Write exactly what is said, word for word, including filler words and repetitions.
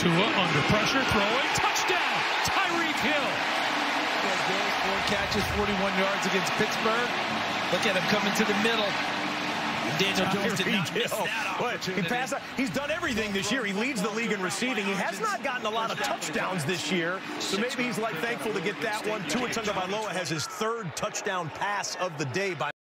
Tua under pressure, throwing, touchdown, Tyreek Hill. Four catches, forty-one yards against Pittsburgh. Look at him coming to the middle. Daniel Jones did not miss that opportunity. He passed, he's done everything this year. He leads the league in receiving. He has not gotten a lot of touchdowns this year, so maybe he's like thankful to get that one. Tua Tagovailoa has his third touchdown pass of the day by